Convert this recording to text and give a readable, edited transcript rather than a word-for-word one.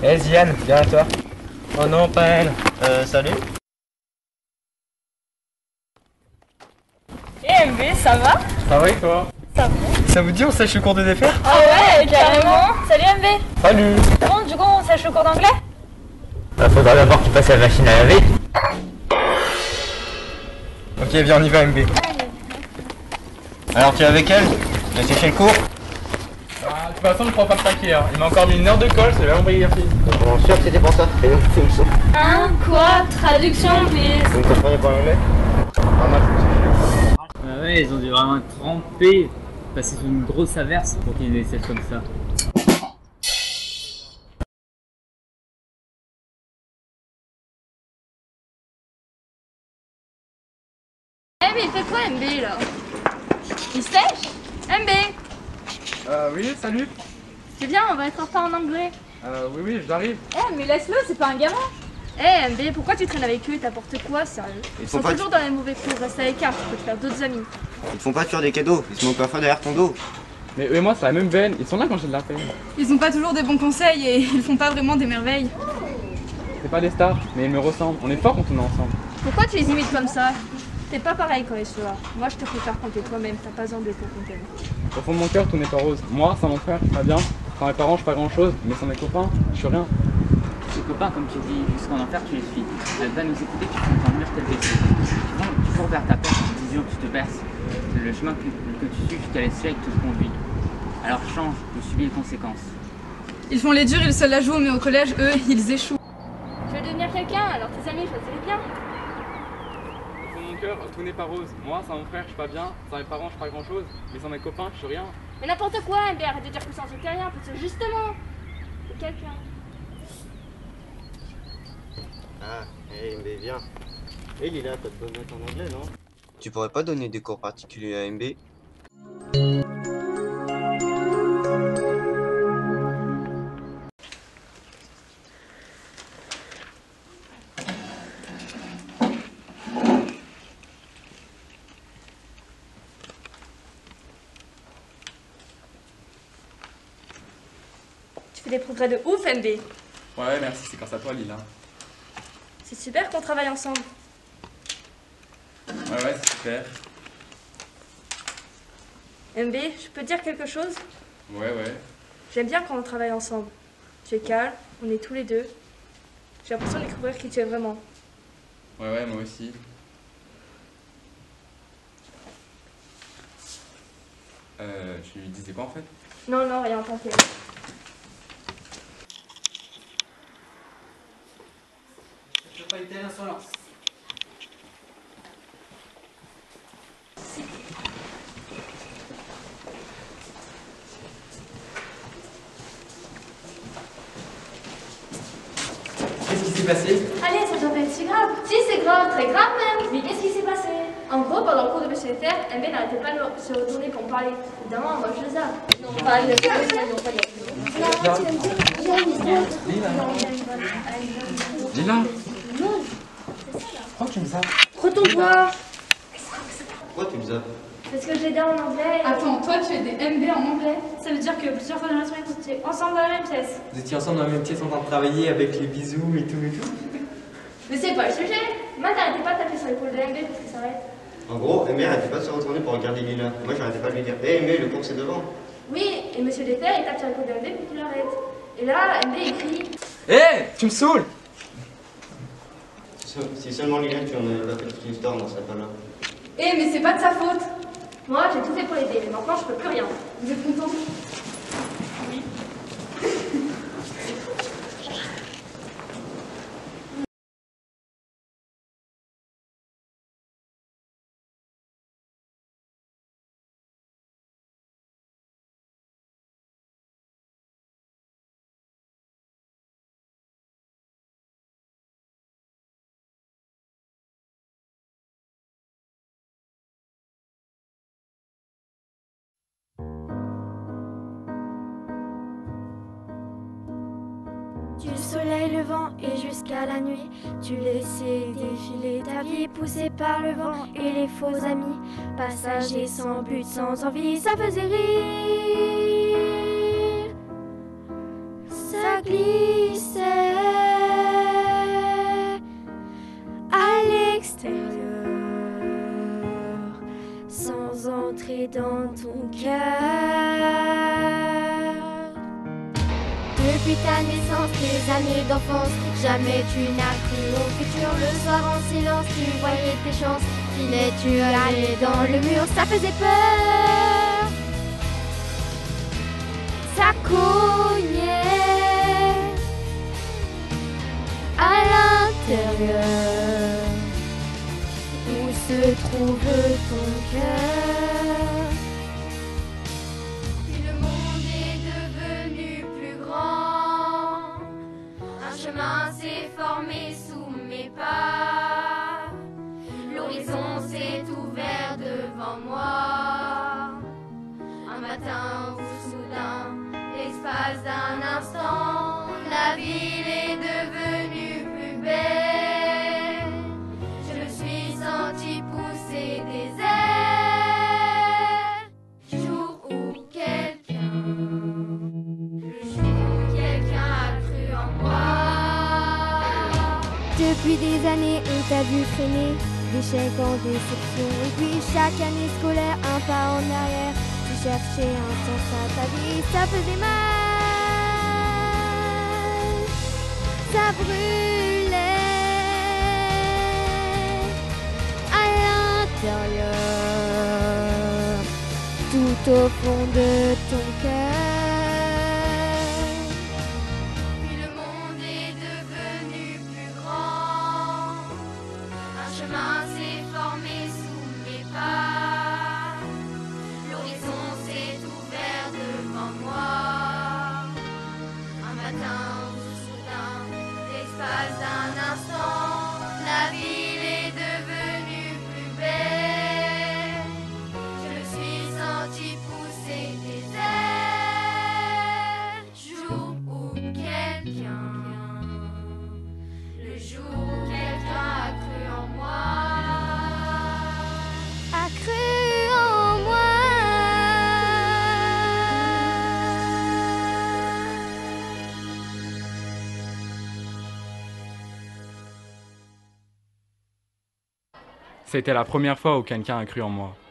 Eh Ziane, viens à toi. Oh non, pas elle. Salut. Et MB, ça va? Ça va et toi? Ça va. Ça vous dit on sèche le cours de défaire? Ah ouais, carrément. Salut MB. Salut. Bon, du coup, on sèche le cours d'anglais? Faudra d'abord qu'il passe la machine à laver. Ok, viens, on y va MB. Alors tu es avec elle? Tu as séché le cours? Ah, de toute façon, je prends pas de paquet. Hein. Il m'a encore mis une heure de colle, c'est vraiment exercice. Bon, sûr que c'était pour ça. Et donc, c'est une leçon. Hein? Quoi? Traduction, please. Vous ne comprenez pas l'anglais? Pas mal. Ah ouais, ils ont dû vraiment être trempés, passer sous une grosse averse pour qu'il y ait des essais comme ça. Eh mais il fait quoi MB là? Il sèche? MB, Oui, salut. tu viens, on va être en retard en anglais. Oui, j'arrive. Eh mais laisse-le, c'est pas un gamin. Eh MB, pourquoi tu traînes avec eux et t'apportes quoi, sérieux? Ils sont toujours dans les mauvais cours, reste à l'écart, tu peux te faire d'autres amis. Ils te font pas faire des cadeaux. Ils se moquent parfois derrière ton dos. Mais eux et moi, c'est la même veine. Ils sont là quand j'ai de la peine. Ils ont pas toujours des bons conseils et ils font pas vraiment des merveilles. C'est pas des stars, mais ils me ressemblent. On est forts quand on est ensemble. Pourquoi tu les imites comme ça? T'es pas pareil quand ils sont là. Moi je te préfère quand t'es toi-même, t'as pas besoin de pour qu'on t'aime. Au fond de mon cœur, tout n'est pas rose. Moi, sans mon frère, je suis pas bien. Sans mes parents, je suis pas grand chose. Mais sans mes copains, je suis rien. Tes copains, comme tu dis, jusqu'en enfer, tu les suis. Elle va nous écouter, tu fais ton mur tel vaisseau. Tu vas toujours vers ta porte, vision que tu te berces. Le chemin que tu suis jusqu'à l'échec te conduit. Alors change ou subis les conséquences. Ils font les durs, ils se la jouent, mais au collège, eux, ils échouent. Tu veux devenir quelqu'un, alors tes amis choisissez bien. Au fond de mon cœur, tout n'est pas rose. Moi, sans mon frère, je suis pas bien. Sans mes parents, je suis pas grand chose. Mais sans mes copains, je suis rien. Mais n'importe quoi, MB, arrête de dire que sans aucun rien, parce que justement, c'est quelqu'un. Ah, MB, viens. Et Lila, t'as de bonnes notes en anglais, non? Tu pourrais pas donner des cours particuliers à MB? Tu fais des progrès de ouf, MB. Ouais, merci, c'est grâce à toi, Lila. C'est super qu'on travaille ensemble. Ouais, c'est super. MB, je peux te dire quelque chose? Ouais. J'aime bien quand on travaille ensemble. Tu es calme, on est tous les deux. J'ai l'impression de découvrir qui tu es vraiment. Ouais, moi aussi. Tu lui disais quoi en fait? Non, rien, t'inquiète. Je pas italien sans lance. Qu'est-ce qui s'est passé? Allez, ça doit pas être si grave. Si, c'est grave, très grave même. Mais qu'est-ce qui s'est passé? En gros, pendant le cours de monsieur Lefebvre, MB n'arrêtait pas de se retourner pour me parler. Évidemment, moi je le zappe. Enfin, il ne fait pas non pas Lila. Pourquoi tu me zappes? Retourne-toi. Pourquoi tu me zappes? Parce que j'ai aidé en anglais. Attends, toi, tu es des MB en anglais? Ça veut dire que plusieurs fois dans la semaine, vous étiez ensemble dans la même pièce. Vous étiez ensemble dans la même pièce en train de travailler avec les bisous et tout. Mais c'est pas le sujet. Moi, t'arrêtais pas de taper sur l'épaule de MB parce que ça arrête. En gros, MB arrêtait pas de se retourner pour regarder Lila. Moi, j'arrêtais pas de lui dire MB, le cours c'est devant. Oui, et monsieur Lefebvre, il tape sur l'épaule de MB pour qu'il arrête. Et là, MB écrit. Hé, tu me saoules. Si seulement Lila, tu en avais pas fait toute l'histoire, on n'en serait pas là. Eh, mais c'est pas de sa faute. Moi, j'ai tout fait pour l'aider, mais maintenant, je peux plus rien. Vous êtes contents? Du soleil levant et jusqu'à la nuit, tu laissais défiler ta vie poussée par le vent et les faux amis, passagers sans but, sans envie, ça faisait rire. Ça glissait l'extérieur, sans entrer dans ton cœur. Depuis ta naissance, tes années d'enfance, jamais tu n'as cru au futur. Le soir en silence, tu voyais tes chances filer, tu allais dans le mur, ça faisait peur. Ça cognait à l'intérieur, où se trouve ton cœur. Puis le monde est devenu plus grand, un chemin s'est formé sous mes pas, l'horizon s'est ouvert devant moi. Un matin où soudain, l'espace d'un instant, la ville est devenue plus belle. Je me suis sentie pousser des ailes. Jour où quelqu'un, le jour où quelqu'un a cru en moi. Depuis des années, on t'a vu freiner, d'échec en déception. Et puis chaque année scolaire, un pas en arrière. Tu cherchais un sens à ta vie, ça faisait mal. Ça brûlait à l'intérieur, tout au fond de ton cœur. Puis le monde est devenu plus grand, un chemin s'est formé sous mes pas, l'horizon s'est ouvert devant moi. Un matin où soudain, l'espace d'un instant, la ville est devenue plus belle. Je me suis sentie pousser des ailes. Jour où quelqu'un, le jour où quelqu'un a cru en moi, a cru en moi. C'était la première fois où quelqu'un a cru en moi.